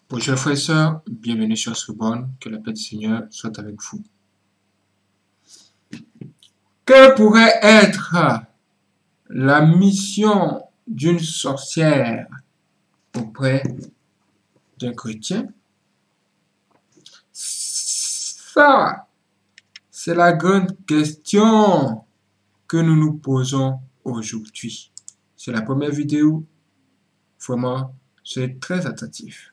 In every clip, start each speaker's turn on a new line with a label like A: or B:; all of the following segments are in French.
A: Bonjour frères et sœurs, bienvenue sur Sorbonne, que la paix du Seigneur soit avec vous. Que pourrait être la mission d'une sorcière auprès d'un chrétien? Ça, c'est la grande question que nous nous posons aujourd'hui. C'est la première vidéo, vraiment, c'est très attentif.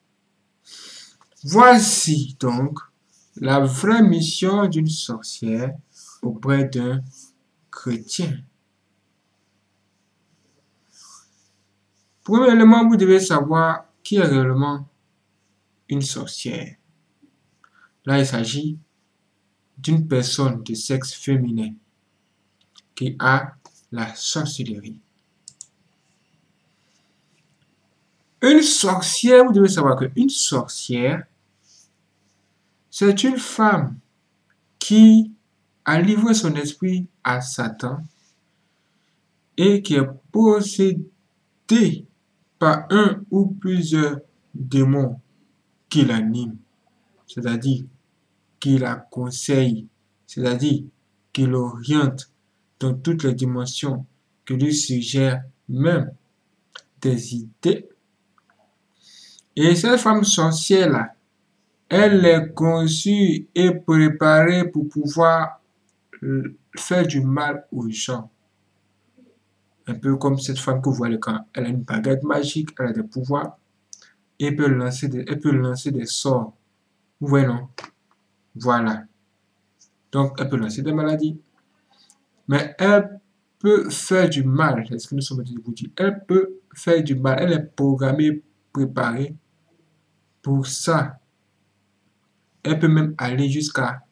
A: Voici donc la vraie mission d'une sorcière auprès d'un chrétien. Premièrement, vous devez savoir qui est réellement une sorcière. Là, il s'agit d'une personne de sexe féminin qui a la sorcellerie. Une sorcière, vous devez savoir qu'une sorcière, c'est une femme qui a livré son esprit à Satan et qui est possédée par un ou plusieurs démons qui l'animent, c'est-à-dire qui la conseille, c'est-à-dire qui l'oriente dans toutes les dimensions, qui lui suggère même des idées. Et cette femme sorcière-là, elle est conçue et préparée pour pouvoir faire du mal aux gens. Un peu comme cette femme que vous voyez quand elle a une baguette magique, elle a des pouvoirs, et elle peut lancer des sorts. Vous voyez, non? Voilà. Donc, elle peut lancer des maladies. Mais elle peut faire du mal. C'est ce que nous sommes en train de vous dire. Elle peut faire du mal. Elle est programmée, préparée pour ça. Elle peut même aller jusqu'à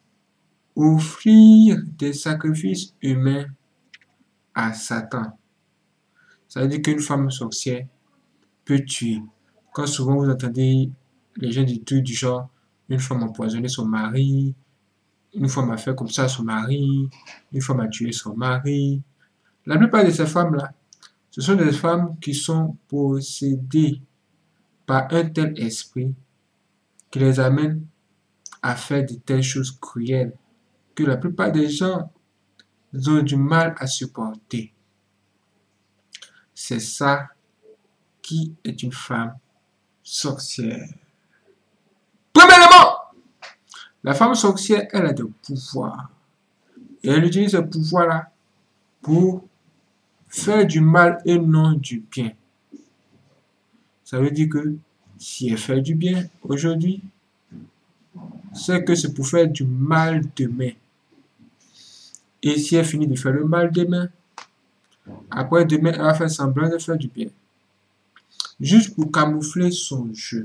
A: offrir des sacrifices humains à Satan. Ça veut dire qu'une femme sorcière peut tuer. Quand souvent vous entendez les gens du truc du genre, une femme a empoisonné son mari, une femme a fait comme ça à son mari, une femme a tué son mari. La plupart de ces femmes-là, ce sont des femmes qui sont possédées par un tel esprit qui les amène à faire de telles choses cruelles que la plupart des gens ont du mal à supporter. C'est ça qui est une femme sorcière. Premièrement, la femme sorcière, elle a des pouvoirs. Et elle utilise ces pouvoirs-là pour faire du mal et non du bien. Ça veut dire que si elle fait du bien aujourd'hui, c'est que c'est pour faire du mal demain. Et si elle finit de faire le mal demain, après demain, elle va faire semblant de faire du bien. Juste pour camoufler son jeu.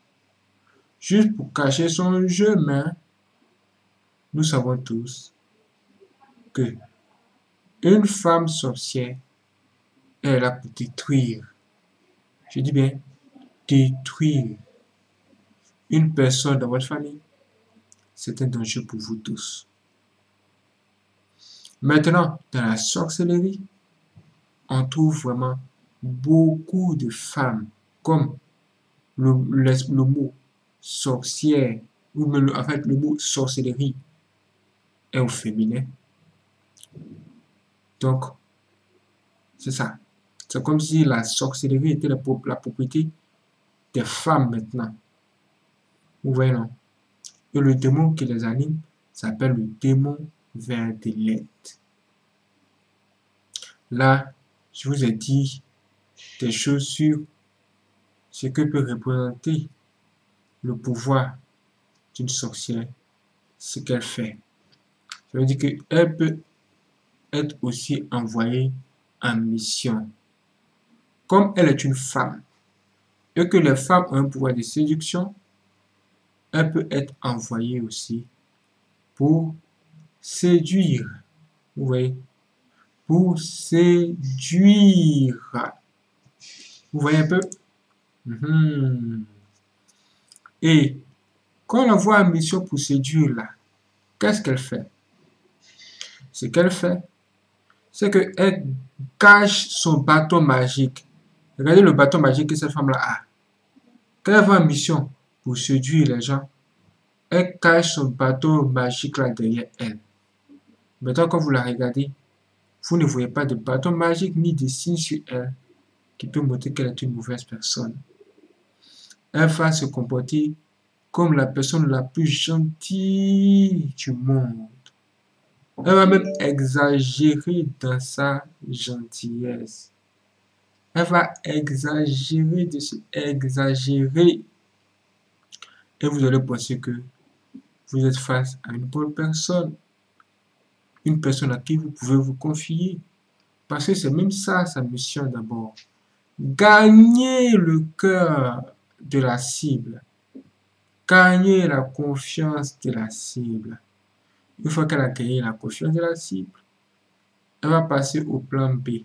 A: Juste pour cacher son jeu, mais nous savons tous que une femme sorcière est là pour détruire. Je dis bien, détruire une personne dans votre famille, c'est un danger pour vous tous. Maintenant, dans la sorcellerie, on trouve vraiment beaucoup de femmes, comme le mot sorcière, ou même en fait le mot sorcellerie est au féminin. Donc, c'est ça. C'est comme si la sorcellerie était la propriété des femmes maintenant. Vous voyez, non? Et le démon qui les anime s'appelle le démon verdelette. Là, je vous ai dit des choses sur ce que peut représenter le pouvoir d'une sorcière, ce qu'elle fait. Ça veut dire qu'elle peut être aussi envoyée en mission. Comme elle est une femme et que les femmes ont un pouvoir de séduction, elle peut être envoyée aussi pour séduire. Vous voyez? Pour séduire. Vous voyez un peu? Et quand on l'envoie en mission pour séduire là, qu'est-ce qu'elle fait? Ce qu'elle fait, c'est qu'elle cache son bâton magique. Regardez le bâton magique que cette femme-là a. Quand elle va en mission pour séduire les gens, elle cache son bateau magique là derrière elle. Maintenant, quand vous la regardez, vous ne voyez pas de bateau magique ni de signe sur elle qui peut montrer qu'elle est une mauvaise personne. Elle va se comporter comme la personne la plus gentille du monde. Elle va même exagérer dans sa gentillesse. Elle va exagérer exagérer. Et vous allez penser que vous êtes face à une bonne personne. Une personne à qui vous pouvez vous confier. Parce que c'est même ça sa mission d'abord. Gagner le cœur de la cible. Gagner la confiance de la cible. Une fois qu'elle a gagné la confiance de la cible, elle va passer au plan B.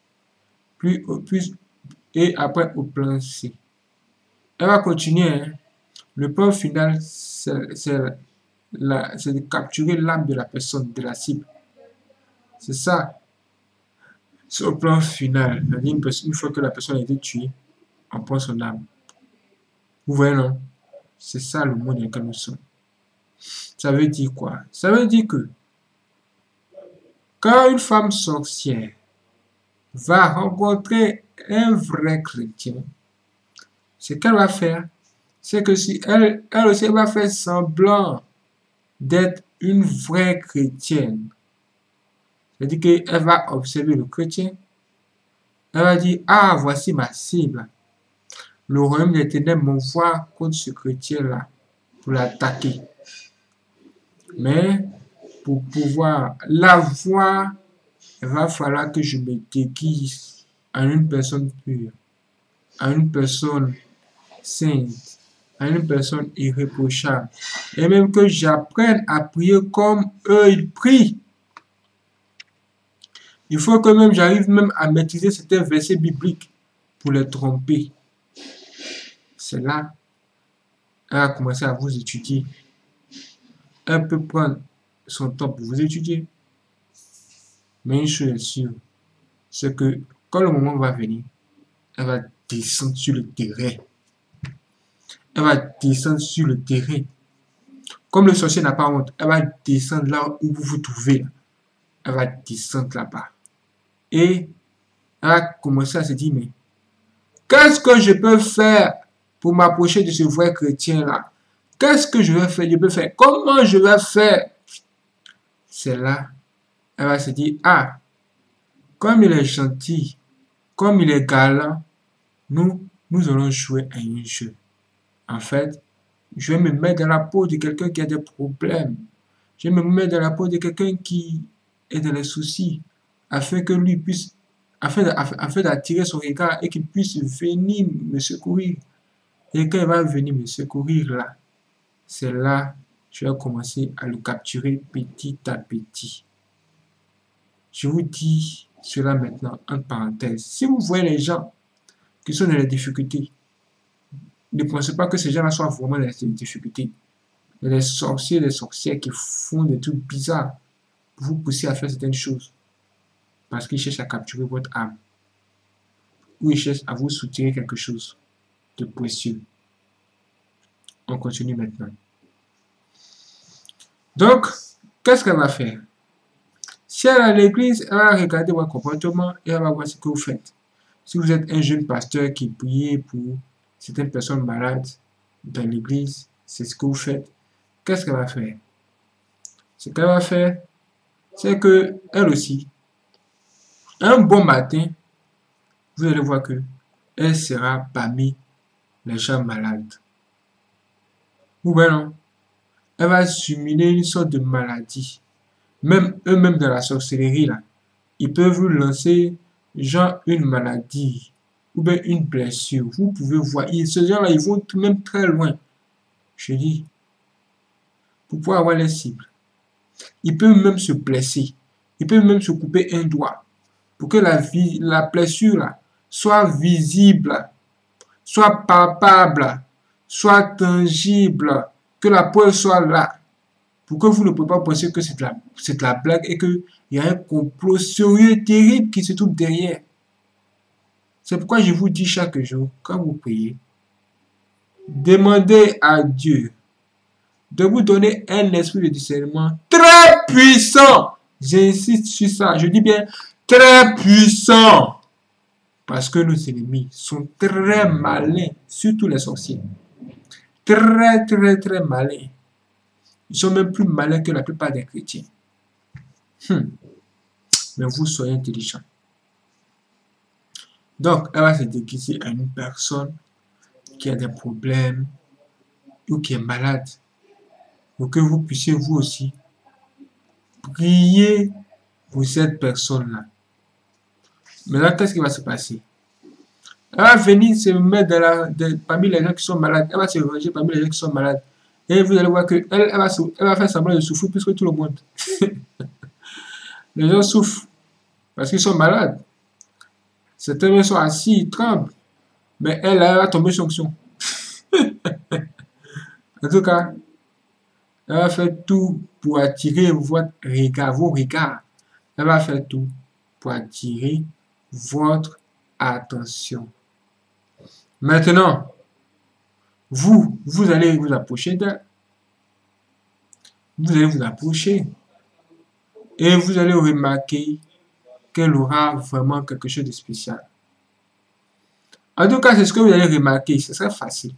A: Et après au plan C. Elle va continuer. Hein. Le plan final, c'est de capturer l'âme de la personne, de la cible. C'est ça. C'est au plan final. Une fois que la personne a été tuée, on prend son âme. Vous voyez, non? C'est ça le monde dans lequel nous sommes. Ça veut dire quoi? Ça veut dire que quand une femme sorcière va rencontrer un vrai chrétien, ce qu'elle va faire, c'est que si elle aussi elle va faire semblant d'être une vraie chrétienne, c'est-à-dire qu'elle va observer le chrétien, elle va dire, ah, voici ma cible. Le royaume des ténèbres m'envoie contre ce chrétien-là pour l'attaquer. Mais pour pouvoir l'avoir, il va falloir que je me déguise en une personne pure, en une personne sainte, en une personne irréprochable. Et même que j'apprenne à prier comme eux ils prient. Il faut que même j'arrive même à maîtriser certains versets bibliques pour les tromper. C'est là, elle a commencé à vous étudier. Elle peut prendre son temps pour vous étudier. Mais une chose est sûre, c'est que quand le moment va venir, elle va descendre sur le terrain. Elle va descendre sur le terrain. Comme le sorcier n'a pas honte, elle va descendre là où vous vous trouvez. Elle va descendre là-bas. Et elle va commencer à se dire, mais qu'est-ce que je peux faire pour m'approcher de ce vrai chrétien-là? Qu'est-ce que je vais faire? Je peux faire. Comment je vais faire? C'est là, elle va se dire, ah, comme il est gentil, comme il est galant, nous allons jouer à un jeu. En fait, je vais me mettre dans la peau de quelqu'un qui a des problèmes. Je vais me mettre dans la peau de quelqu'un qui est dans les soucis, afin que lui puisse, afin d'attirer son regard et qu'il puisse venir me secourir. Et quand il va venir me secourir là, c'est là que je vais commencer à le capturer petit à petit. Je vous dis cela maintenant en parenthèse. Si vous voyez les gens qui sont dans les difficultés, ne pensez pas que ces gens-là soient vraiment dans les difficultés. Il y a des sorciers, des sorcières qui font des trucs bizarres pour vous pousser à faire certaines choses. Parce qu'ils cherchent à capturer votre âme. Ou ils cherchent à vous soutirer quelque chose de précieux. On continue maintenant. Donc, qu'est-ce qu'elle va faire? Si elle est à l'église, elle va regarder votre comportement et elle va voir ce que vous faites. Si vous êtes un jeune pasteur qui prie pour certaines personnes malades dans l'église, c'est ce que vous faites. Qu'est-ce qu'elle va faire? Ce qu'elle va faire, c'est que elle aussi, un bon matin, vous allez voir que elle sera parmi les gens malades. Ou bien non, elle va simuler une sorte de maladie. Même eux-mêmes dans la sorcellerie, là, ils peuvent vous lancer genre une maladie ou bien une blessure. Vous pouvez voir, ces gens-là, ils vont même très loin. Je dis, pour pouvoir avoir les cibles. Ils peuvent même se blesser. Ils peuvent même se couper un doigt pour que la blessure là, soit visible, soit palpable, soit tangible, que la preuve soit là. Pour que vous ne pouvez pas penser que c'est de la blague et qu'il y a un complot sérieux, terrible qui se trouve derrière. C'est pourquoi je vous dis chaque jour, quand vous priez, demandez à Dieu de vous donner un esprit de discernement très puissant. J'insiste sur ça, je dis bien très puissant. Parce que nos ennemis sont très malins, surtout les sorciers. Très, très, très malins. Ils sont même plus malins que la plupart des chrétiens. Mais vous soyez intelligents. Donc, elle va se déguiser à une personne qui a des problèmes ou qui est malade. Pour que vous puissiez vous aussi prier pour cette personne-là. Maintenant, qu'est-ce qui va se passer? Elle va venir se mettre parmi les gens qui sont malades. Elle va se ranger parmi les gens qui sont malades. Et vous allez voir qu'elle elle va faire semblant de souffrir plus que tout le monde. Les gens souffrent parce qu'ils sont malades. Certains gens sont assis, ils tremblent. Mais elle va tomber sur son. En tout cas, elle va faire tout pour attirer votre regard, vos regards. Elle va faire tout pour attirer votre attention. Maintenant, vous allez vous approcher d'elle. Vous allez vous approcher. Et vous allez remarquer qu'elle aura vraiment quelque chose de spécial. En tout cas, c'est ce que vous allez remarquer. Ce serait facile.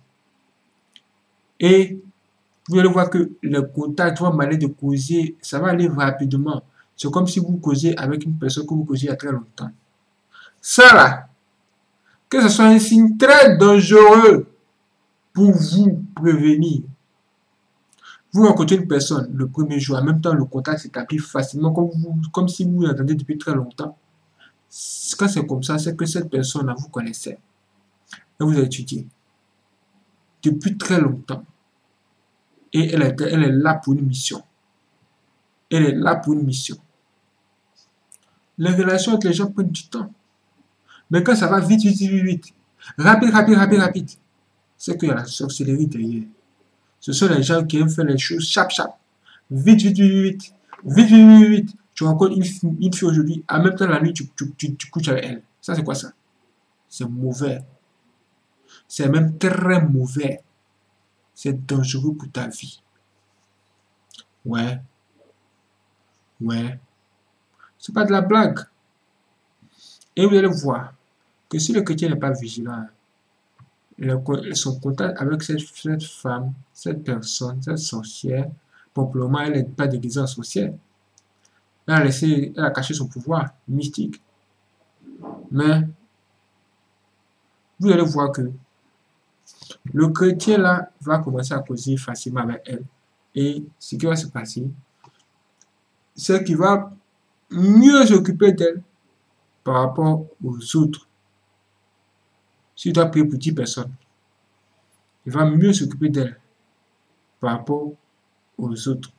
A: Et vous allez voir que le contact, votre manière de causer, ça va aller rapidement. C'est comme si vous causez avec une personne que vous causez il y a très longtemps. Ça là, que ce soit un signe très dangereux pour vous prévenir. Vous rencontrez une personne le premier jour, en même temps le contact s'établit facilement comme si vous l'attendez depuis très longtemps. Quand c'est comme ça, c'est que cette personne-là vous connaissez. Et vous avez étudié depuis très longtemps. Et elle est là pour une mission. Elle est là pour une mission. Les relations avec les gens prennent du temps. Mais quand ça va vite, rapide, c'est qu'il y a la sorcellerie derrière. Ce sont les gens qui aiment faire les choses chap. Vite. Tu rencontres une fille aujourd'hui, en même temps la nuit, tu couches avec elle. Ça, c'est quoi ça? C'est mauvais. C'est même très mauvais. C'est dangereux pour ta vie. Ouais. C'est pas de la blague. Et vous allez voir que si le chrétien n'est pas vigilant, son contact avec cette femme, cette personne, cette sorcière, probablement elle n'est pas déguisée en sorcière. Elle a caché son pouvoir mystique. Mais vous allez voir que le chrétien là va commencer à causer facilement avec elle. Et ce qui va se passer, c'est qu'il va mieux s'occuper d'elle par rapport aux autres. S'il doit prier pour 10 personnes, il va mieux s'occuper d'elle par rapport aux autres.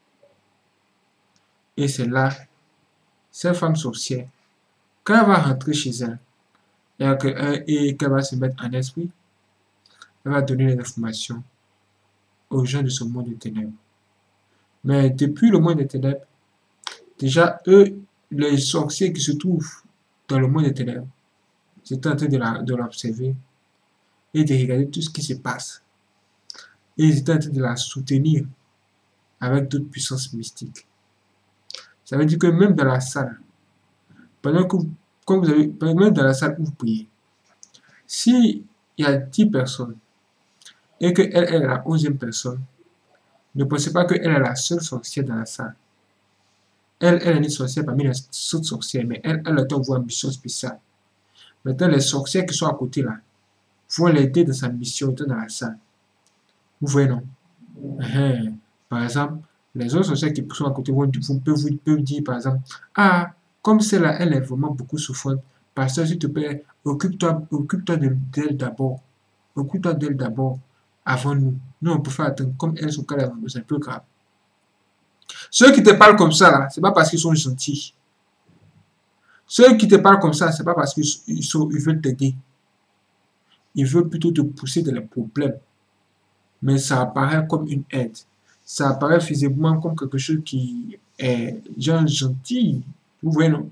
A: Et c'est là, cette femme sorcière, quand elle va rentrer chez elle et qu'elle va se mettre en esprit, elle va donner les informations aux gens de ce monde de ténèbres. Mais depuis le monde des ténèbres, déjà, eux, les sorciers qui se trouvent dans le monde des ténèbres, j'étais en train de l'observer et de regarder tout ce qui se passe. Et ils étaient en train de la soutenir avec d'autres puissances mystiques. Ça veut dire que même dans la salle, même dans la salle où vous priez, s'il y a 10 personnes et qu'elle est la 11e personne, ne pensez pas qu'elle est la seule sorcière dans la salle. Elle est une sorcière parmi les autres sorcières, mais elle a une mission spéciale. Maintenant, les sorcières qui sont à côté là, vont l'aider dans sa mission dans la salle. Vous voyez, non? Par exemple, les autres sorcières qui sont à côté peuvent dire, par exemple, ah, comme celle-là, elle est vraiment beaucoup souffrante, pasteur, s'il te plaît, occupe-toi d'elle d'abord. Occupe-toi d'elle d'abord, avant nous. Nous, on peut faire attendre. Comme elles sont cas c'est un peu grave. Ceux qui te parlent comme ça, là, c'est pas parce qu'ils sont gentils. Ceux qui te parlent comme ça, c'est pas parce qu'ils veulent t'aider. Ils veulent plutôt te pousser dans les problèmes. Mais ça apparaît comme une aide. Ça apparaît physiquement comme quelque chose qui est gentil. Vous voyez, non?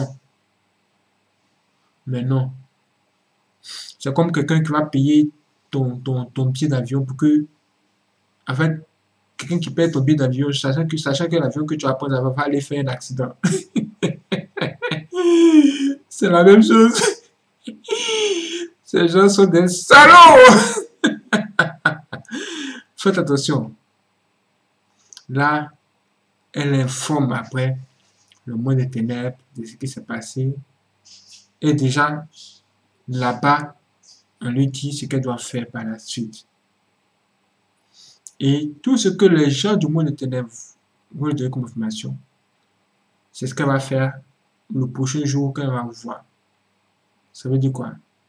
A: Mais non. C'est comme quelqu'un qui va payer ton billet d'avion pour que, en fait, quelqu'un qui perd ton billet d'avion, sachant que l'avion que tu vas prendre va aller faire un accident. C'est la même chose. Ces gens sont des salauds. Faites attention. Là, elle informe après le monde des ténèbres de ce qui s'est passé. Et déjà, là-bas, on lui dit ce qu'elle doit faire par la suite. Et tout ce que les gens du monde des ténèbres vont lui donner comme information, c'est ce qu'elle va faire le prochain jour qu'elle va vous voir. Ça veut dire quoi?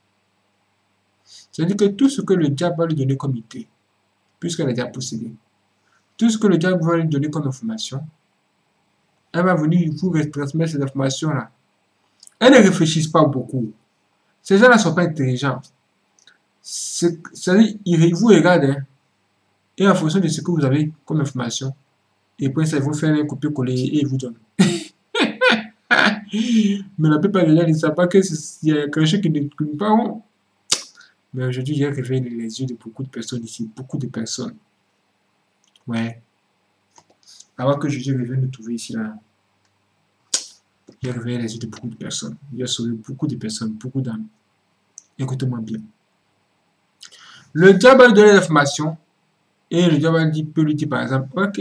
A: Ça veut dire que tout ce que le diable va lui donner comme idée, puisqu'elle a déjà possédé, tout ce que le diable va lui donner comme information, elle va venir vous transmettre cette information-là. Elle ne réfléchissent pas beaucoup. Ces gens-là ne sont pas intelligents. C'est-à-dire, ils vous regardent, hein, et en fonction de ce que vous avez comme information, et puis ça, ils vont faire un copier-coller et ils vous donnent. Mais la plupart des gens ne savent pas qu'il y a quelque chose qui ne tourne pas rond. Mais aujourd'hui, j'ai réveillé les yeux de beaucoup de personnes ici, beaucoup de personnes. Ouais. Avant que Jésus revienne nous trouver ici, là, j'ai réveillé les yeux de beaucoup de personnes. J'ai sauvé beaucoup de personnes, beaucoup d'âmes. Écoutez-moi bien. Le diable va lui donner l'information et le diable peut lui dire par exemple, ok,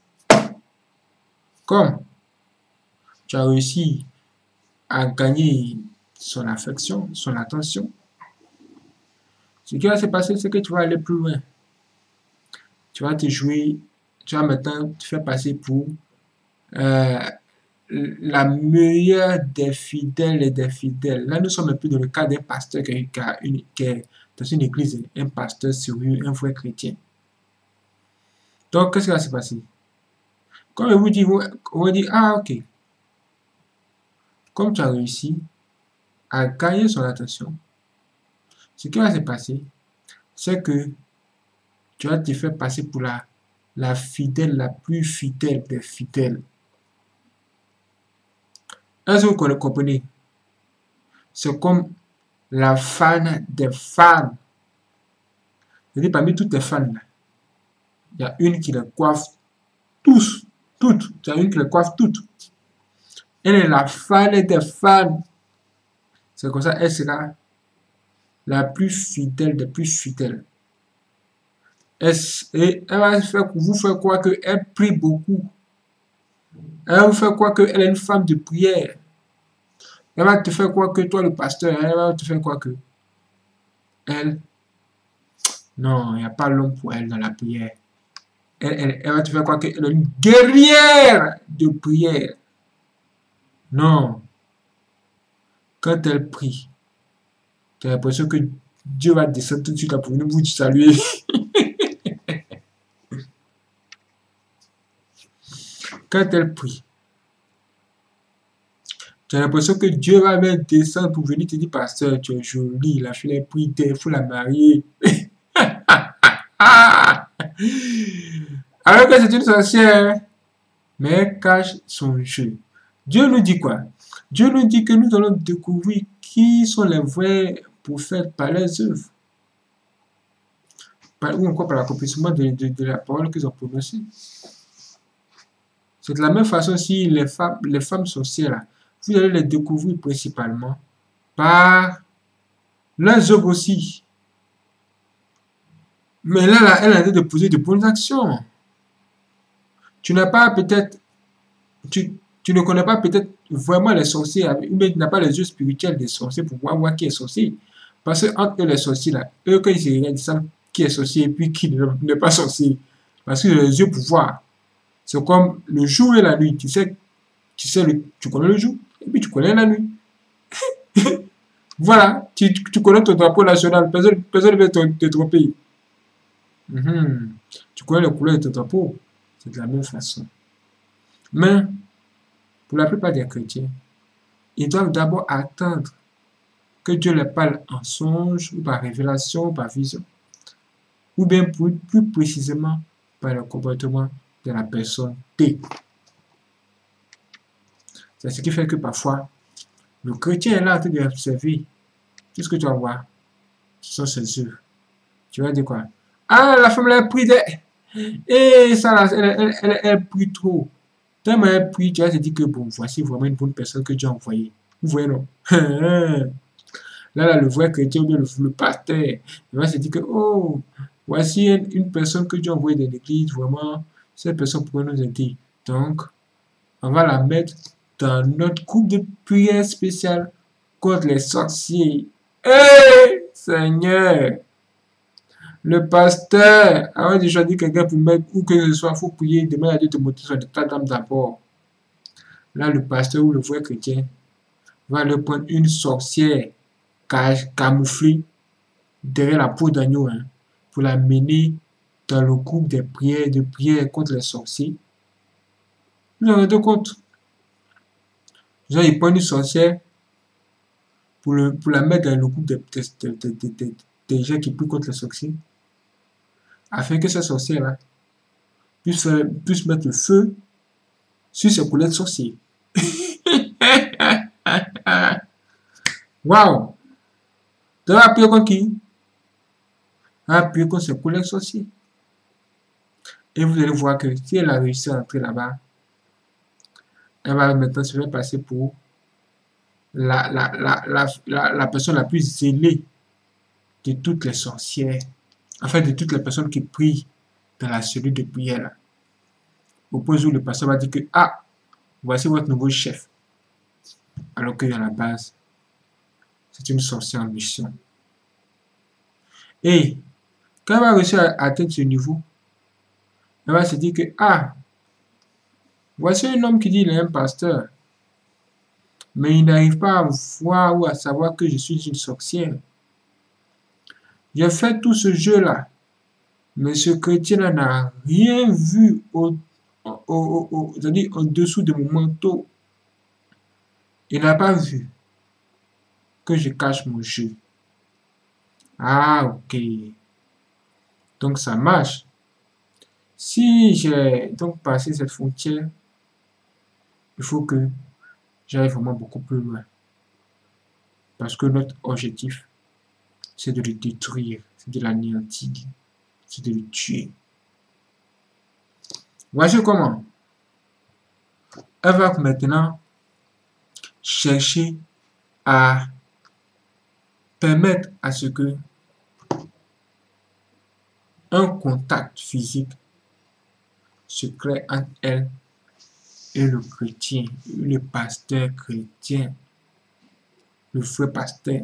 A: comme tu as réussi à gagner son affection, son attention, ce qui va se passer, c'est que tu vas aller plus loin. Tu vas te jouer, tu vas maintenant te faire passer pour la meilleure des fidèles et des fidèles. Là, nous sommes un peu dans le cas d'un pasteur qui est dans une église, un pasteur sérieux, un vrai chrétien. Donc, qu'est-ce qui va se passer? Comme je vous dis, on va dire, ah, ok. Comme tu as réussi à gagner son attention, ce qui va se passer, c'est que tu vas te faire passer pour la fidèle, la plus fidèle des fidèles. Est-ce que vous comprenez? C'est comme la fan des fans. C'est-à-dire, parmi toutes les fans, là, il y a une qui les coiffe tous, toutes. Il y a une qui les coiffe toutes. Elle est la fan des fans. C'est comme ça, elle sera la plus fidèle des plus fidèles. Et elle va vous faire croire qu'elle prie beaucoup. Elle va vous faire croire qu'elle est une femme de prière. Elle va te faire croire que toi, le pasteur, elle va te faire croire que elle, non, il n'y a pas l'homme pour elle dans la prière. Elle va te faire croire qu'elle est une guerrière de prière. Non. Quand elle prie, tu as l'impression que Dieu va descendre tout de suite là pour venir vous saluer. Quand elle prie, tu as l'impression que Dieu va même descendre pour venir te dire, pasteur, tu es jolie, la fille elle prie, il faut la marier. Alors que c'est une sorcière, mais elle cache son jeu. Dieu nous dit quoi? Dieu nous dit que nous allons découvrir qui sont les vrais prophètes par leurs œuvres. Ou encore par l'accomplissement de la parole qu'ils ont prononcée. C'est de la même façon si les femmes sorcières, vous allez les découvrir principalement par leurs œuvres aussi. Mais là, elle a de poser de bonnes actions. Tu n'as pas peut-être, tu ne connais pas peut-être vraiment les sorciers, ou bien tu n'as pas les yeux spirituels des sorciers pour voir qui est sorcier. Parce que entre eux, les sorciers, là, eux, quand ils se regardent, ils savent qui est sorcier et puis qui n'est pas sorcier. Parce que les yeux pour voir. C'est comme le jour et la nuit. Tu connais le jour et puis tu connais la nuit. Voilà, tu connais ton drapeau national. Personne ne veut te tromper. Tu connais les couleurs de ton drapeau. C'est de la même façon. Mais, pour la plupart des chrétiens, ils doivent d'abord attendre que Dieu leur parle en songe, ou par révélation, ou par vision. Ou bien plus précisément, par le comportement de la personne T. C'est ce qui fait que parfois, le chrétien est là en train d'observer. Tout ce que tu vas voir, ce sont ses œuvres. Tu vas dire quoi? Ah, la femme, elle a pris des... Et ça, là, elle prie trop. Tellement elle prie, tu vas te dire que bon, voici vraiment une bonne personne que Dieu a envoyée. Vous voyez, non? Là, le vrai chrétien ou bien le pasteur, il va se dire que, oh, voici une personne que Dieu a envoyée dans l'église, vraiment, cette personne pourrait nous aider. Donc, on va la mettre dans notre groupe de prière spécial contre les sorciers. Hé, Seigneur! Le pasteur, avant de choisir quelqu'un pour mettre où que ce soit, il faut prier, demander à Dieu de monter son état d'âme d'abord. Là, le pasteur ou le vrai chrétien va aller prendre une sorcière camouflée derrière la peau d'agneau, hein, pour la mener dans le groupe des prières, de prière contre les sorciers. Vous vous rendez compte? Genre, il prend une sorcière pour la mettre dans le groupe des gens qui prient contre les sorciers, afin que cette sorcière-là puisse mettre le feu sur ses collègues sorciers. Waouh! Tu vas appuyer contre qui? Appuyer contre ses collègues sorciers. Et vous allez voir que si elle a réussi à entrer là-bas, elle va maintenant se faire passer pour la personne la plus zélée de toutes les sorcières. Enfin, de toutes les personnes qui prient dans la cellule de prière. Là. Au point où le pasteur va dire que, ah, voici votre nouveau chef. Alors qu'à la base, c'est une sorcière en mission. Et quand elle va réussir à atteindre ce niveau, elle va se dire que, ah, voici un homme qui dit qu'il est un pasteur, mais il n'arrive pas à voir ou à savoir que je suis une sorcière. J'ai fait tout ce jeu-là, mais ce chrétien-là n'a rien vu c'est-à-dire au-dessous de mon manteau. Il n'a pas vu que je cache mon jeu. Ah, ok. Donc ça marche. Si j'ai donc passé cette frontière, il faut que j'aille vraiment beaucoup plus loin. Parce que notre objectif, c'est de le détruire, c'est de l'anéantir, c'est de le tuer. Voici comment. Elle va maintenant chercher à permettre à ce que un contact physique se crée entre elle et le chrétien, le pasteur chrétien, le frère pasteur.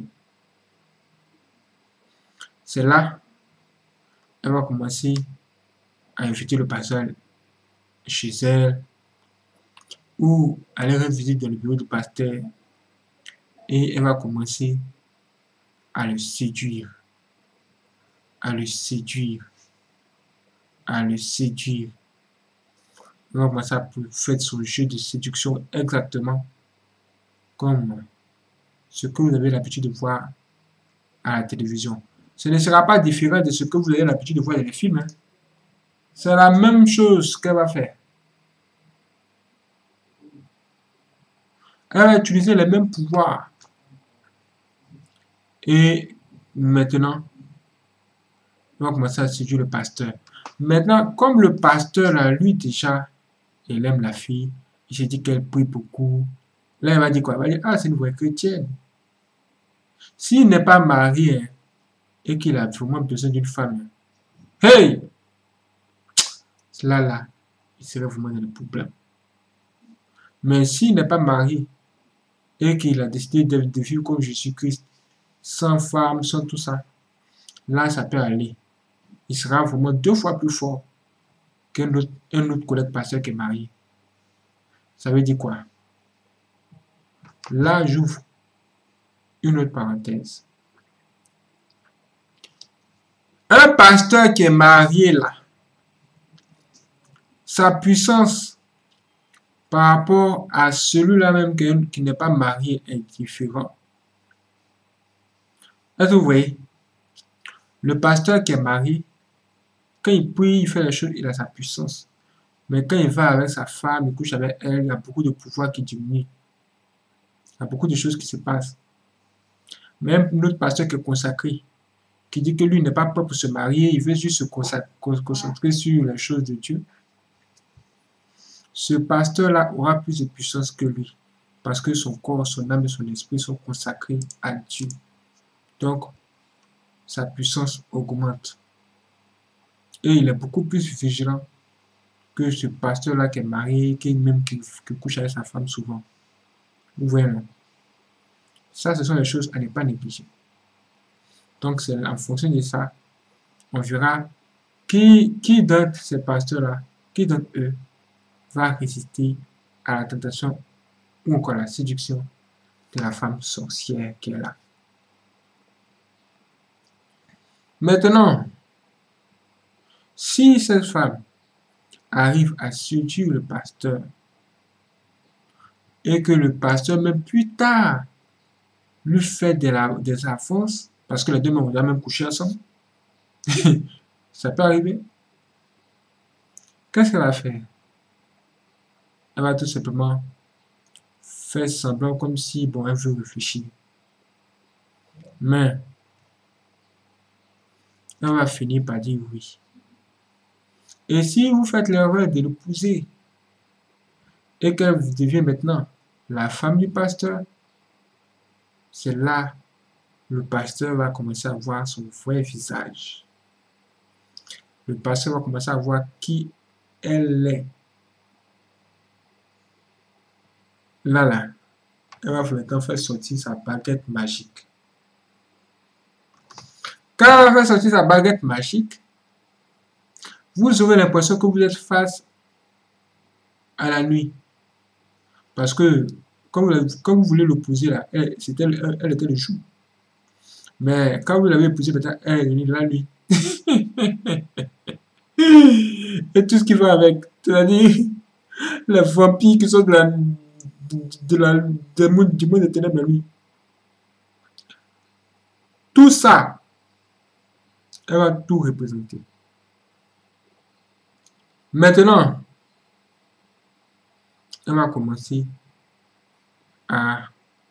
A: C'est là, elle va commencer à inviter le pasteur chez elle ou aller rendre visite dans le bureau du pasteur et elle va commencer à le séduire, à le séduire, à le séduire. Elle va commencer à faire son jeu de séduction exactement comme ce que vous avez l'habitude de voir à la télévision. Ce ne sera pas différent de ce que vous avez l'habitude de voir dans les films. Hein. C'est la même chose qu'elle va faire. Elle va utiliser les mêmes pouvoirs. Et maintenant, on va commencer à séduire le pasteur. Maintenant, comme le pasteur, là, lui déjà, il aime la fille, il s'est dit qu'elle prie beaucoup. Là, il va dire quoi? Il va dire, ah, c'est une vraie chrétienne. S'il n'est pas marié hein, et qu'il a vraiment besoin d'une femme, hey! Là, il serait vraiment dans le problème. Mais s'il n'est pas marié et qu'il a décidé de vivre comme Jésus-Christ, sans femme, sans tout ça, là, ça peut aller. Il sera vraiment 2 fois plus fort qu'un autre collègue pasteur qui est marié. Ça veut dire quoi? Là, j'ouvre une autre parenthèse. Un pasteur qui est marié, là, sa puissance par rapport à celui-là même qui n'est pas marié est différent. Est-ce que vous voyez? Le pasteur qui est marié, quand il prie, il fait les choses, il a sa puissance. Mais quand il va avec sa femme, il couche avec elle, il y a beaucoup de pouvoir qui diminue. Il y a beaucoup de choses qui se passent. Même notre pasteur qui est consacré, qui dit que lui n'est pas prêt pour se marier, il veut juste se concentrer sur les choses de Dieu, ce pasteur-là aura plus de puissance que lui, parce que son corps, son âme et son esprit sont consacrés à Dieu. Donc, sa puissance augmente. Et il est beaucoup plus vigilant que ce pasteur-là qui est marié, qui couche avec sa femme souvent. Vous voyez, non? Ça, ce sont les choses à ne pas négliger. Donc, c'est en fonction de ça, on verra qui d'entre ces pasteurs-là, qui d'entre eux va résister à la tentation ou encore à la séduction de la femme sorcière qui est là. Maintenant, si cette femme arrive à séduire le pasteur et que le pasteur, même plus tard, lui fait des avances, parce que les deux vont même coucher ensemble, ça peut arriver. Qu'est-ce qu'elle va faire? Elle va tout simplement faire semblant comme si, bon, elle veut réfléchir. Mais, elle va finir par dire oui. Et si vous faites l'erreur de l'épouser et qu'elle devient maintenant la femme du pasteur, c'est là le pasteur va commencer à voir son vrai visage. Le pasteur va commencer à voir qui elle est. Là, elle va maintenant faire sortir sa baguette magique. Quand elle va faire sortir sa baguette magique, vous aurez l'impression que vous êtes face à la nuit. Parce que, quand vous voulez l'opposer là, elle était le jour. Mais quand vous l'avez épousée, peut-être elle est venue de la nuit. Et tout ce qui va avec, c'est-à-dire les vampires qui sont du monde des ténèbres la nuit. Tout ça, elle va tout représenter. Maintenant, elle va commencer à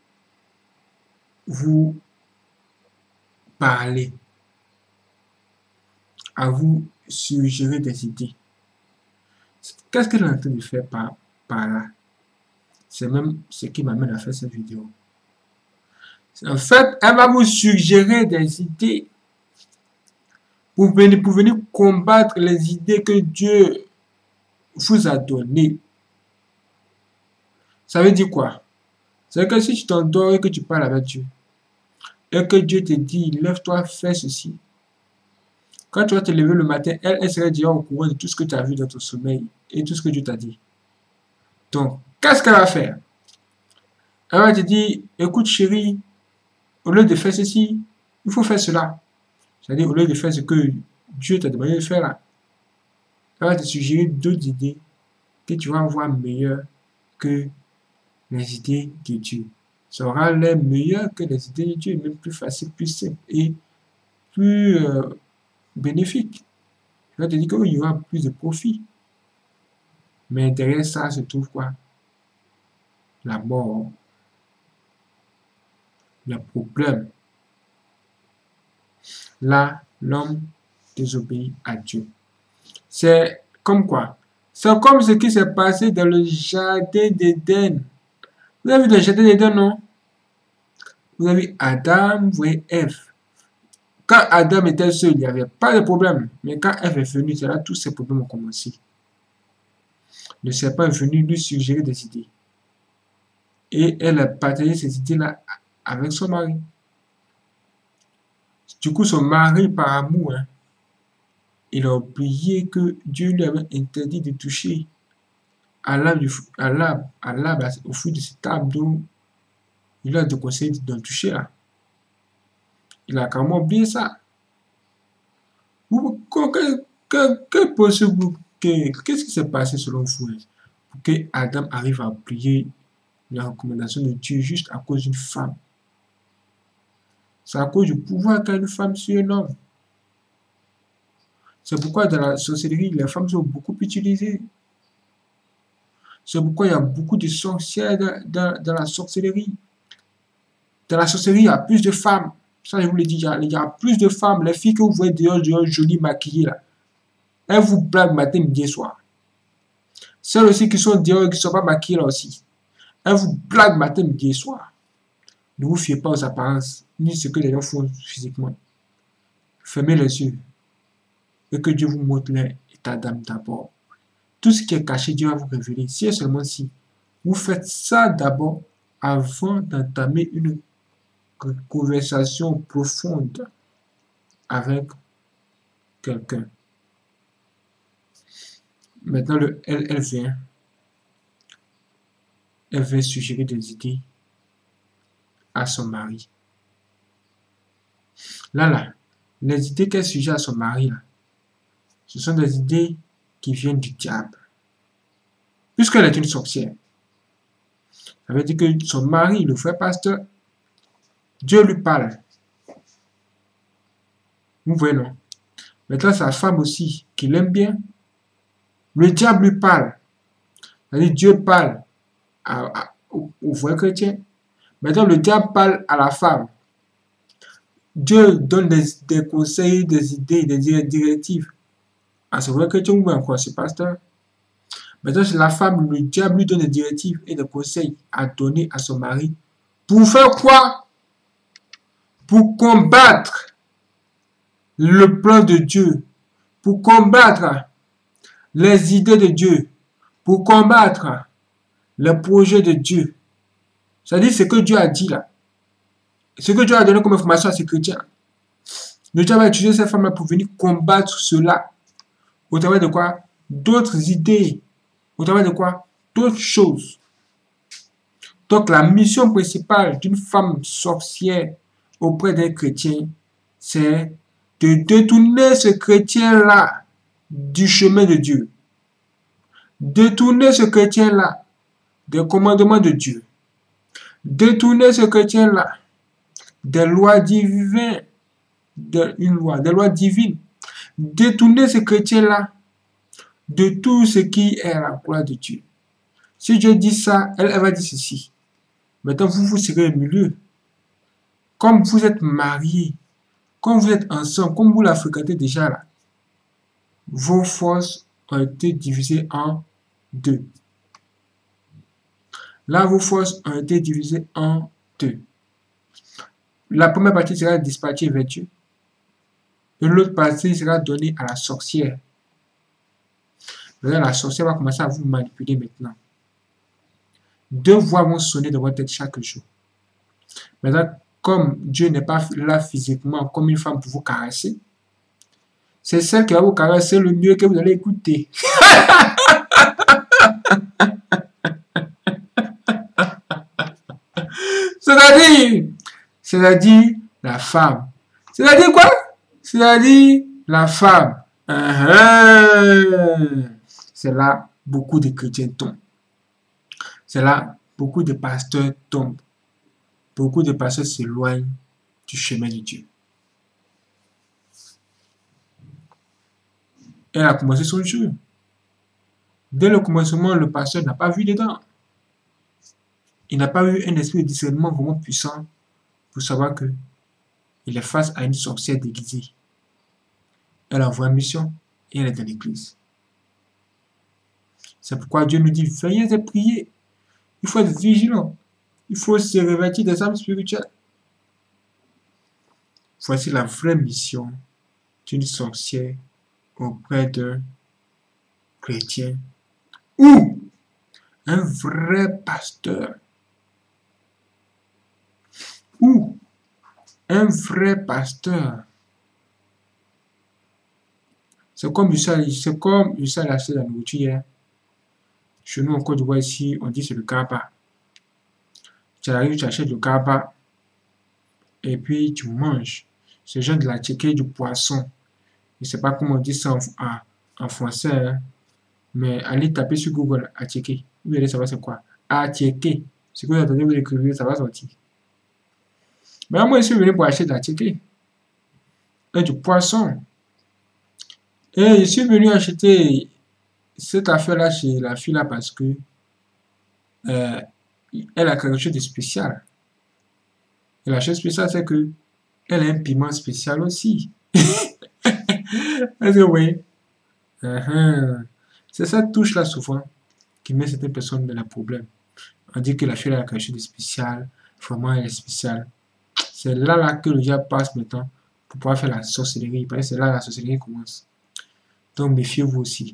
A: vous parler, à vous suggérer des idées. Qu'est-ce qu'elle est en train de faire par là? C'est même ce qui m'amène à faire cette vidéo. En fait, elle va vous suggérer des idées pour venir combattre les idées que Dieu vous a données. Ça veut dire quoi? C'est que si tu t'endors et que tu parles avec Dieu, et que Dieu te dit, lève-toi, fais ceci. Quand tu vas te lever le matin, elle serait déjà au courant de tout ce que tu as vu dans ton sommeil et tout ce que Dieu t'a dit. Donc, qu'est-ce qu'elle va faire? Elle va te dire, écoute chérie, au lieu de faire ceci, il faut faire cela. C'est-à-dire, au lieu de faire ce que Dieu t'a demandé de faire là, elle va te suggérer d'autres idées que tu vas voir meilleures que les idées de Dieu. Ça aura l'air meilleur que les idées de Dieu, même plus facile, plus simple et plus bénéfique. Elle va te dire qu'il y aura plus de profit. Mais derrière ça se trouve quoi? La mort. Le problème. Là, l'homme désobéit à Dieu. C'est comme quoi? C'est comme ce qui s'est passé dans le jardin d'Éden. Vous avez vu le jardin d'Éden, non? Vous avez vu Adam, vous voyez Ève. Quand Adam était seul, il n'y avait pas de problème. Mais quand Ève est venue, c'est là tous ces problèmes ont commencé. Le serpent est venu lui suggérer des idées. Et elle a partagé ces idées-là avec son mari. Du coup, son mari, par amour, il a oublié que Dieu lui avait interdit de toucher à l'arbre, au fruit de cet arbre dont il a déconseillé d'en toucher là. Il a carrément oublié ça. Qu'est-ce qui s'est passé selon vous pour que Adam arrive à oublier la recommandation de Dieu juste à cause d'une femme? C'est à cause du pouvoir qu'a une femme sur un homme. C'est pourquoi dans la sorcellerie, les femmes sont beaucoup utilisées. C'est pourquoi il y a beaucoup de sorcières dans la sorcellerie. Dans la sorcellerie, il y a plus de femmes. Ça, je vous le dis, il y a plus de femmes, les filles que vous voyez dehors, jolies, maquillées, là. Elles vous blaguent matin, midi et soir. Celles aussi qui sont dehors et qui ne sont pas maquillées, là aussi. Elles vous blaguent matin, midi et soir. Ne vous fiez pas aux apparences, ni ce que les gens font physiquement. Fermez les yeux et que Dieu vous montre l'état d'âme d'abord. Tout ce qui est caché, Dieu va vous révéler. Si et seulement si vous faites ça d'abord avant d'entamer une conversation profonde avec quelqu'un. Maintenant, elle vient. Elle vient suggérer des idées à son mari. Là, les idées qu'elle suggère à son mari, là, ce sont des idées qui viennent du diable. Puisqu'elle est une sorcière. Ça veut dire que son mari, le frère pasteur, Dieu lui parle. Vous voyez, non? Maintenant, sa femme aussi, qui l'aime bien, le diable lui parle. C'est-à-dire, Dieu parle au vrai chrétien. Maintenant, le diable parle à la femme. Dieu donne des conseils, des idées, des directives à ce vrai chrétien ou encore à ce pasteur. Maintenant, c'est la femme, le diable lui donne des directives et des conseils à donner à son mari. Pour faire quoi? Pour combattre le plan de Dieu. Pour combattre les idées de Dieu. Pour combattre les projets de Dieu. C'est-à-dire ce que Dieu a dit là. Ce que Dieu a donné comme information à ses chrétiens. Le diable va utiliser cette femme-là pour venir combattre cela. Au travers de quoi? D'autres idées. Au travers de quoi? D'autres choses. Donc la mission principale d'une femme sorcière auprès d'un chrétien, c'est de détourner ce chrétien-là du chemin de Dieu. Détourner ce chrétien-là des commandements de Dieu. Détourner ce chrétien-là des lois divines, des lois divines. Détourner ce chrétien-là de tout ce qui est la gloire de Dieu. Si Dieu dit ça, elle va dire ceci. Maintenant, vous serez au milieu. Comme vous êtes mariés, comme vous êtes ensemble, comme vous la fréquentez déjà là, vos forces ont été divisées en deux. Là, vos forces ont été divisées en deux. La première partie sera dispatchée vers Dieu. Et l'autre partie sera donnée à la sorcière. La sorcière va commencer à vous manipuler maintenant. Deux voix vont sonner dans votre tête chaque jour. Maintenant, comme Dieu n'est pas là physiquement comme une femme pour vous caresser, c'est celle qui va vous caresser le mieux que vous allez écouter. C'est-à-dire la femme. C'est-à-dire quoi? C'est-à-dire la femme. C'est là beaucoup de chrétiens tombent. C'est là beaucoup de pasteurs tombent. Beaucoup de pasteurs s'éloignent du chemin de Dieu. Elle a commencé son jeu. Dès le commencement, le pasteur n'a pas vu dedans. Il n'a pas eu un esprit de discernement vraiment puissant pour savoir que il est face à une sorcière déguisée. Elle envoie une mission et elle est dans l'église. C'est pourquoi Dieu nous dit, veillez et priez. Il faut être vigilant. Il faut se revêtir des armes spirituelles. Voici la vraie mission d'une sorcière auprès d'un chrétien ou un vrai pasteur ou un vrai pasteur. C'est comme je sais acheter la nourriture hier. Chez nous en Côte d'Ivoire ici, on dit c'est le kaba. Tu arrives, tu achètes le kaba et puis tu manges. C'est genre de la tchéké du poisson. Je ne sais pas comment on dit ça en français, hein. Mais allez taper sur Google attiéké. Vous allez savoir c'est quoi. Attiéké. Ce que vous attendez, vous l'écrivez, ça va sortir. Mais moi, je suis venu pour acheter de l'attiéké. Et du poisson. Et je suis venu acheter cette affaire-là chez la fille là parce que elle a quelque chose de spécial. Et la chose spéciale, c'est que elle a un piment spécial aussi. Est-ce que oui? C'est cette touche-là souvent qui met certaines personnes dans le problème. On dit que la fille a quelque chose de spécial, vraiment elle est spéciale. C'est là que le diable passe maintenant pour pouvoir faire la sorcellerie. Parce que c'est là que la sorcellerie commence. Donc méfiez-vous aussi.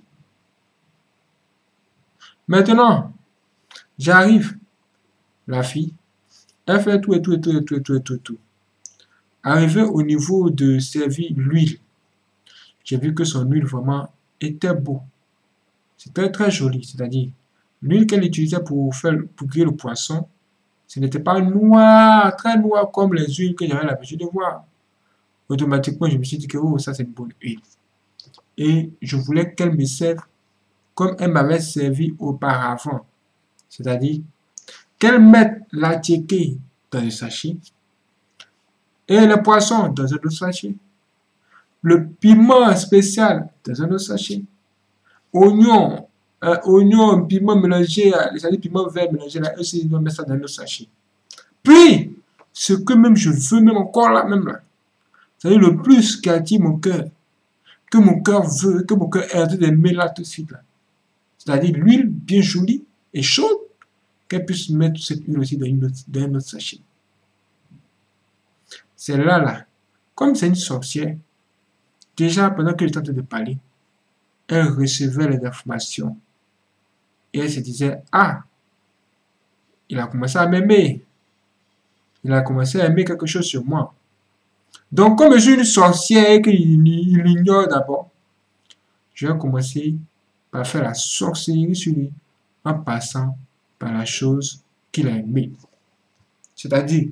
A: Maintenant, j'arrive. La fille, elle fait tout et tout et tout et tout et tout et tout, et tout. Arrivé au niveau de servir l'huile, j'ai vu que son huile vraiment était beau. C'était très joli, c'est-à-dire l'huile qu'elle utilisait pour griller le poisson, ce n'était pas noir, très noir comme les huiles que j'avais l'habitude de voir. Automatiquement, je me suis dit que oh, ça c'est une bonne huile. Et je voulais qu'elle me serve comme elle m'avait servi auparavant. C'est-à-dire qu'elle mette la tchéké dans le sachet et le poisson dans un autre sachet. Le piment spécial dans un autre sachet. Oignon, oignon, piment mélangé, c'est-à-dire piment vert mélangé là, aussi, ils vont mettre ça dans un autre sachet. Puis, ce que même je veux, même encore là, même là, c'est-à-dire le plus qui attire mon cœur, que mon cœur veut, que mon cœur est en train d'aimer là tout de suite là. C'est-à-dire l'huile bien jolie et chaude, qu'elle puisse mettre cette huile aussi dans un autre sachet. C'est là, comme c'est une sorcière, déjà pendant qu'elle était en train de parler, elle recevait les informations. Et elle se disait, ah, il a commencé à m'aimer. Il a commencé à aimer quelque chose sur moi. Donc, comme je suis une sorcière et qu'il l'ignore d'abord, je vais commencer par faire la sorcellerie sur lui en passant par la chose qu'il a aimée. C'est-à-dire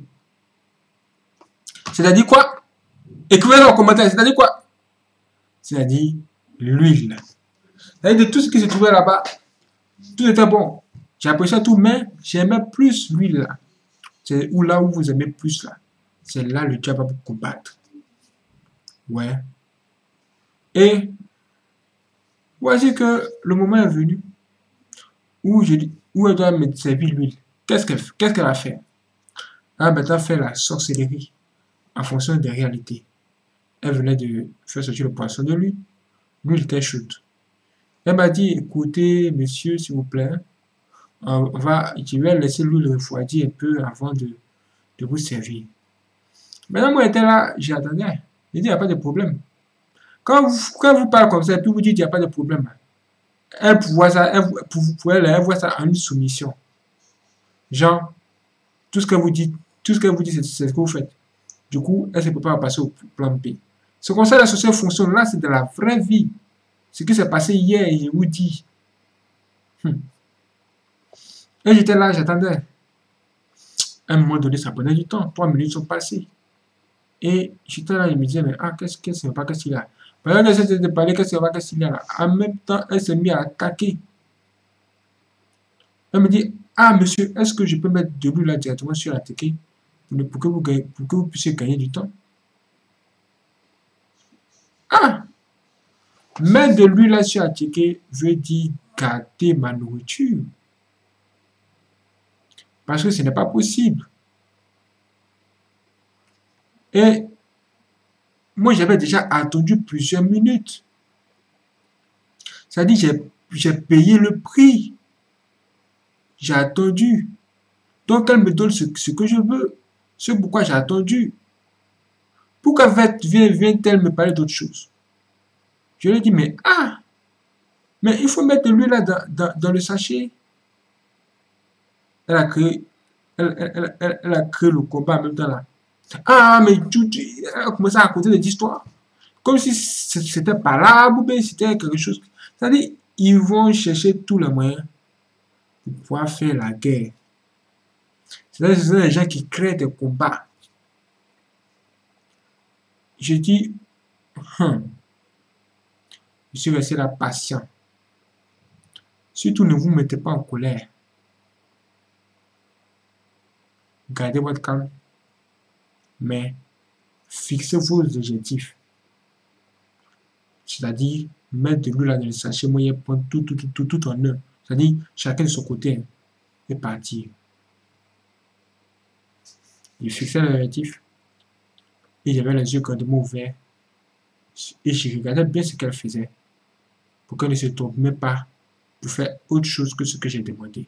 A: quoi? Écrivez dans les commentaires, c'est-à-dire quoi? C'est-à-dire l'huile. C'est-à-dire de tout ce qui se trouvait là-bas, tout était bon. J'appréciais tout, mais j'aimais plus l'huile là. C'est là où vous aimez plus là. C'est là le diable va vous combattre. Ouais. Et voici que le moment est venu où elle doit me servir l'huile. Qu'est-ce qu'elle a fait? Elle a maintenant fait la sorcellerie en fonction des réalités. Elle venait de faire sortir le poisson de l'huile. L'huile était chaude. Elle m'a dit, écoutez, monsieur, s'il vous plaît, je vais laisser l'huile refroidir un peu avant de vous servir. Maintenant, moi, j'étais là, j'attendais. J'ai dit, il n'y a pas de problème. Quand vous parlez comme ça, et puis vous dites, il n'y a pas de problème, elle voit ça, elle voit ça en une soumission. Genre, tout ce que vous dites, c'est ce que vous faites. Du coup, elle se prépare à passer au plan B. C'est comme ça que la société fonctionne. Là, c'est de la vraie vie. Ce qui s'est passé hier, je vous dis. Et j'étais là, j'attendais. À un moment donné, ça prenait du temps. 3 minutes sont passées. Et j'étais là, je me disais, mais qu'est-ce qu'il y a? Pendant qu'elle s'était de parler, qu'est-ce qu'il y a là? En même temps, elle s'est mise à attaquer. Elle me dit, monsieur, est-ce que je peux mettre de l'huile là directement sur la teke pour que vous puissiez gagner du temps? Mettre de l'huile là sur la teke veut dire garder ma nourriture. Parce que ce n'est pas possible. Et moi, j'avais déjà attendu plusieurs minutes. C'est-à-dire, j'ai payé le prix. J'ai attendu. Donc, elle me donne ce que je veux. C'est pourquoi j'ai attendu. Pourquoi vient-elle me parler d'autre chose? Je lui ai dit, mais il faut mettre de l'huile là dans le sachet. Elle a créé, elle a créé le combat en même temps là. Mais elle a commencé à raconter des histoires. Comme si c'était pas là, ou bien c'était quelque chose. C'est-à-dire, ils vont chercher tous les moyens pour pouvoir faire la guerre. C'est-à-dire, ce sont les gens qui créent des combats. Je dis, je suis resté là patient. Surtout, ne vous mettez pas en colère. Gardez votre calme. Mais fixez vos objectifs. C'est-à-dire, mettre de l'huile dans le sachet moyen, prendre tout en un. C'est-à-dire, chacun de son côté et partir. Il fixait l'objectif. Et j'avais les yeux grandement ouverts. Et je regardais bien ce qu'elle faisait pour qu'elle ne se trompe même pas pour faire autre chose que ce que j'ai demandé.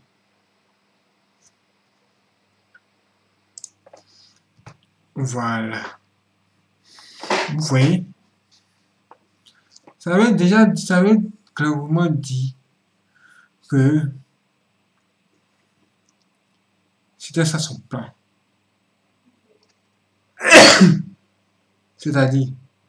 A: Voilà. Vous voyez, ça avait clairement dit que c'était ça son plan. C'est-à-dire,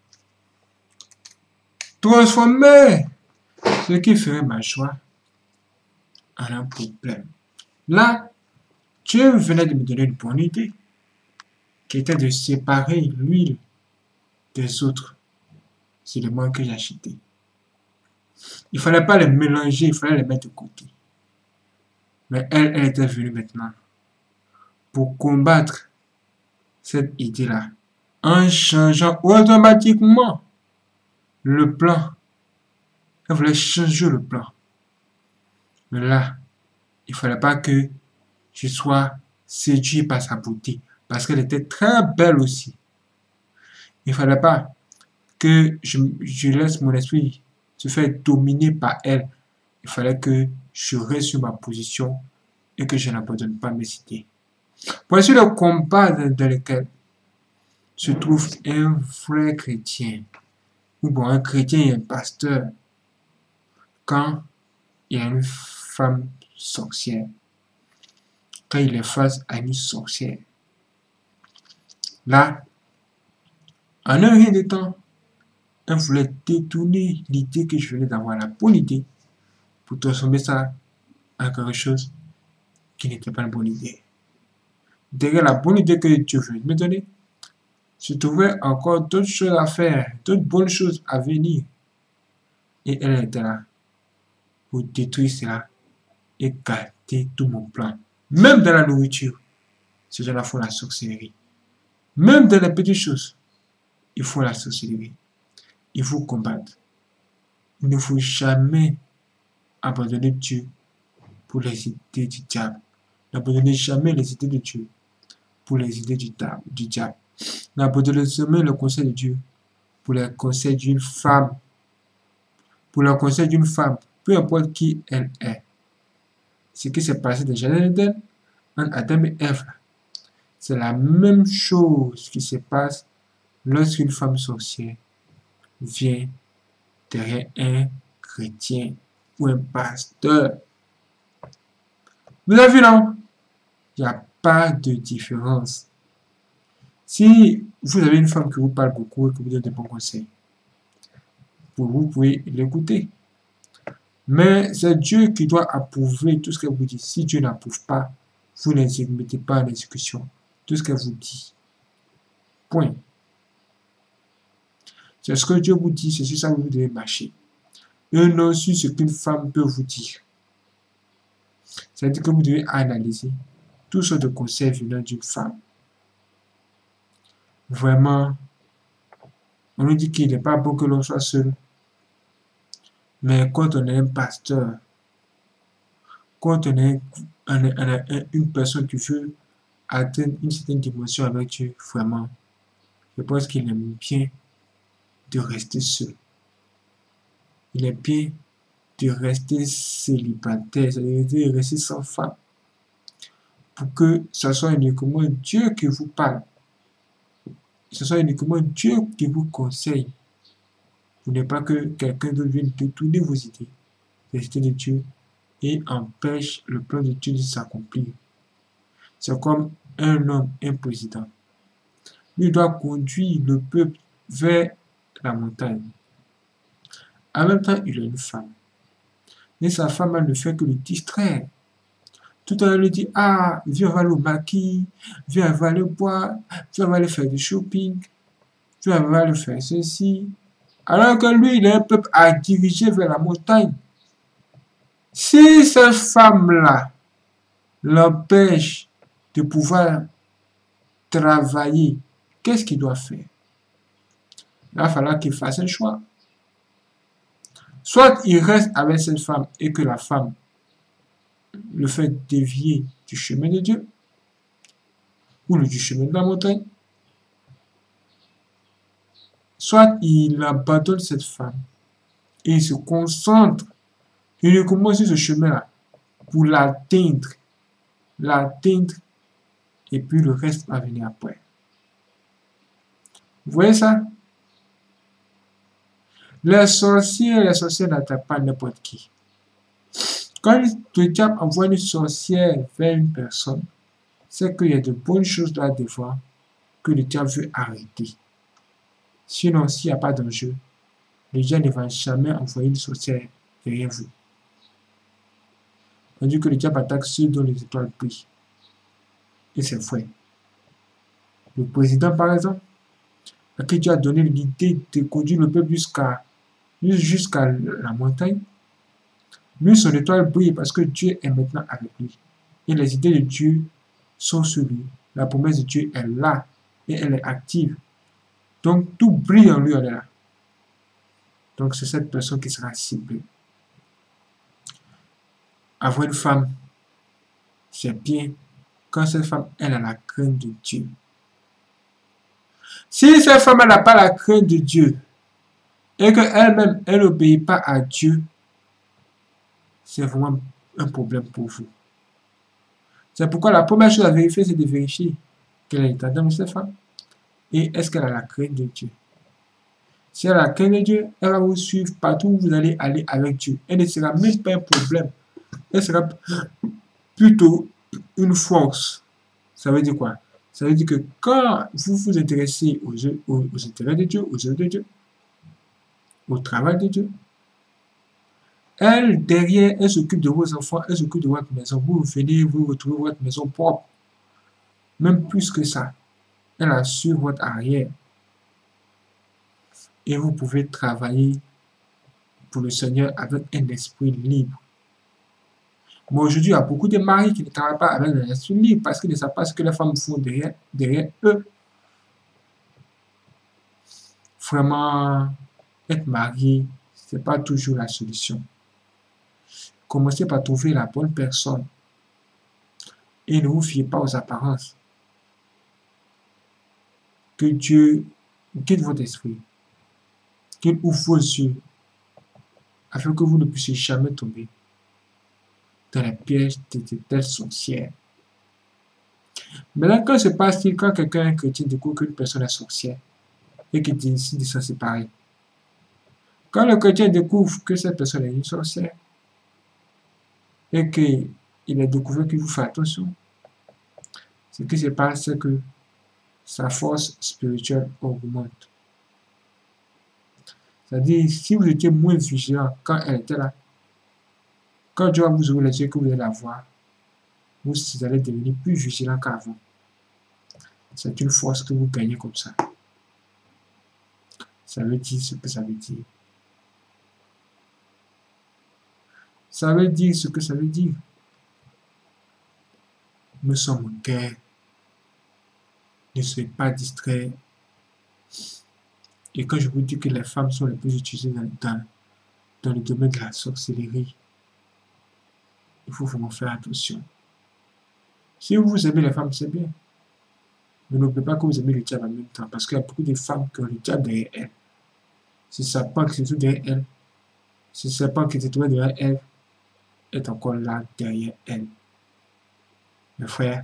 A: transformer ce qui ferait ma joie en un problème. Là, Dieu venait de me donner une bonne idée, qui était de séparer l'huile des autres éléments que j'ai achetés. Il ne fallait pas les mélanger, il fallait les mettre de côté. Mais elle était venue maintenant pour combattre cette idée-là en changeant automatiquement le plan. Elle voulait changer le plan. Mais là, il ne fallait pas que je sois séduit par sa beauté, parce qu'elle était très belle aussi. Il ne fallait pas que je laisse mon esprit se faire dominer par elle. Il fallait que je reste sur ma position et que je n'abandonne pas mes idées. Voici le combat dans lequel se trouve un vrai chrétien, ou bon un chrétien et un pasteur, quand il y a une femme sorcière, quand il est face à une sorcière. Là, en un rien de temps, elle voulait détourner l'idée que je venais d'avoir, la bonne idée, pour transformer ça en quelque chose qui n'était pas une bonne idée. Derrière la bonne idée que Dieu venait de me donner, se trouvaient encore d'autres choses à faire, d'autres bonnes choses à venir. Et elle était là pour détruire cela et gâter tout mon plan. Même dans la nourriture, ces gens-là font la sorcellerie. Même dans les petites choses, il faut la sorcellerie. Il faut combattre. Il ne faut jamais abandonner Dieu pour les idées du diable. N'abandonnez jamais les idées de Dieu pour les idées du diable. N'abandonnez jamais le conseil de Dieu pour les conseils d'une femme. Pour le conseil d'une femme, peu importe qui elle est. Ce qui s'est passé dans le jardin d'Éden, entre Adam et Ève, c'est la même chose qui se passe lorsqu'une femme sorcière vient derrière un chrétien ou un pasteur. Vous avez vu, non? Il n'y a pas de différence. Si vous avez une femme qui vous parle beaucoup et qui vous donne de bons conseils, vous pouvez l'écouter. Mais c'est Dieu qui doit approuver tout ce qu'elle vous dit. Si Dieu n'approuve pas, vous ne mettez pas en exécution tout ce qu'elle vous dit. Point. C'est ce que Dieu vous dit, c'est sur ça que vous devez marcher. Et non sur ce qu'une femme peut vous dire. C'est-à-dire que vous devez analyser tout ce de conseils venant d'une femme. Vraiment, on nous dit qu'il n'est pas bon que l'on soit seul. Mais quand on est un pasteur, quand on est une personne qui veut atteindre une certaine dimension avec Dieu, vraiment, je pense qu'il est bien de rester seul. Il est bien de rester célibataire, c'est-à-dire de rester sans femme, pour que ce soit uniquement Dieu qui vous parle. Ce soit uniquement Dieu qui vous conseille. Pour ne pas que quelqu'un d'autre vienne détourner vos idées, les idées de Dieu, et empêche le plan de Dieu de s'accomplir. C'est comme un homme, un président. Lui doit conduire le peuple vers la montagne. En même temps, il a une femme. Et sa femme, elle ne fait que le distraire. Tout à l'heure, elle lui dit, ah, viens, on va aller au maquis, viens, on va aller boire, viens, on va aller faire du shopping, viens, on va aller faire ceci. Alors que lui, il a un peuple à diriger vers la montagne. Si cette femme-là l'empêche de pouvoir travailler, qu'est-ce qu'il doit faire? Il va falloir qu'il fasse un choix. Soit il reste avec cette femme et que la femme le fait dévier du chemin de Dieu ou du chemin de la montagne. soit il abandonne cette femme et il se concentre uniquement sur ce chemin-là pour l'atteindre, et puis le reste va venir après. Vous voyez ça? Les sorciers n'attaquent pas n'importe qui. Quand le diable envoie une sorcière vers une personne, c'est qu'il y a de bonnes choses là devant que le diable veut arrêter. Sinon, s'il n'y a pas d'enjeu, le diable ne va jamais envoyer une sorcière derrière vous. On dit que le diable attaque ceux dont les étoiles brillent. Et c'est vrai. Le président, par exemple, à qui Dieu a donné l'idée de conduire le peuple jusqu'à la montagne, lui, son étoile brille parce que Dieu est maintenant avec lui. Et les idées de Dieu sont sur lui. La promesse de Dieu est là et elle est active. Donc, tout brille en lui, elle est là. Donc, c'est cette personne qui sera ciblée. Avoir une femme, c'est bien quand cette femme, elle a la crainte de Dieu. Si cette femme, elle n'a pas la crainte de Dieu et qu'elle-même, elle n'obéit pas à Dieu, c'est vraiment un problème pour vous. C'est pourquoi la première chose à vérifier, c'est de vérifier quel est l'état d'âme de cette femme et est-ce qu'elle a la crainte de Dieu. Si elle a la crainte de Dieu, elle va vous suivre partout où vous allez aller avec Dieu. Elle ne sera même pas un problème. Elle sera plutôt une force. Ça veut dire quoi? Ça veut dire que quand vous vous intéressez aux intérêts de Dieu, aux œuvres de Dieu, au travail de Dieu, elle, derrière, elle s'occupe de vos enfants, elle s'occupe de votre maison. Vous venez, vous retrouvez votre maison propre. Même plus que ça. Elle assure votre arrière. Et vous pouvez travailler pour le Seigneur avec un esprit libre. Mais aujourd'hui, il y a beaucoup de maris qui ne travaillent pas avec un esprit libre parce qu'ils ne savent pas ce que les femmes font derrière eux. Vraiment, être marié, ce n'est pas toujours la solution. Commencez par trouver la bonne personne et ne vous fiez pas aux apparences. Que Dieu guide votre esprit, qu'il ouvre vos yeux afin que vous ne puissiez jamais tomber dans les pièges de telles sorcières. Maintenant, que se passe-t-il quand quelqu'un chrétien découvre qu'une personne est sorcière et qu'il décide de s'en séparer? Quand le chrétien découvre que cette personne est une sorcière et qu'il a découvert qu'il vous fait attention, ce qui se passe, c'est que sa force spirituelle augmente. C'est-à-dire, si vous étiez moins vigilant quand elle était là, quand Dieu va vous ouvrir les yeux que vous allez la voir, vous allez devenir plus vigilant qu'avant. C'est une force que vous gagnez comme ça. Ça veut dire ce que ça veut dire. Ça veut dire ce que ça veut dire. Nous sommes en guerre. Ne soyez pas distraits. Et quand je vous dis que les femmes sont les plus utilisées dans le domaine de la sorcellerie, il faut vraiment faire attention. Si vous aimez les femmes, c'est bien. Mais n'oubliez pas que vous aimez le diable en même temps. Parce qu'il y a beaucoup de femmes qui ont le diable derrière elles. C'est Satan qui se trouve derrière elles. C'est Satan qui se trouve derrière elles. Est encore là derrière elles. Mes frères,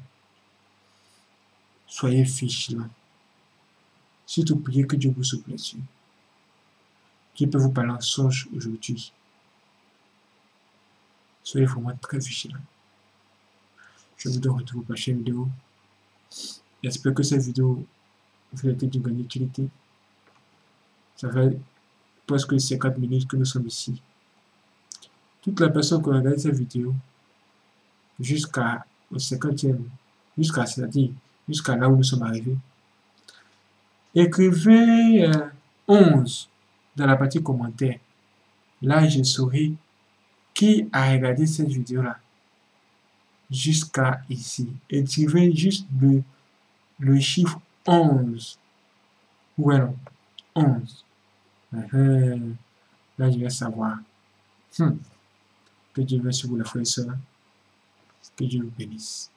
A: soyez vigilants. Surtout priez que Dieu vous ouvre les yeux. Dieu peut vous parler en songe aujourd'hui. Soyez vraiment très vigilants. Je vous donne retour pour la prochaine vidéo. J'espère que cette vidéo vous a été d'une grande utilité. Ça fait presque 50 minutes que nous sommes ici. Toutes les personnes qui ont regardé cette vidéo jusqu'à au 50e, c'est-à-dire jusqu'à là où nous sommes arrivés, écrivez 11 dans la partie commentaire. Là, je saurai qui a regardé cette vidéo-là jusqu'à ici. Écrivez juste le chiffre 11. Ouais, non, 11. Là, je vais savoir. Que Dieu veille sur vous, les frères et sœurs. Que Dieu vous bénisse.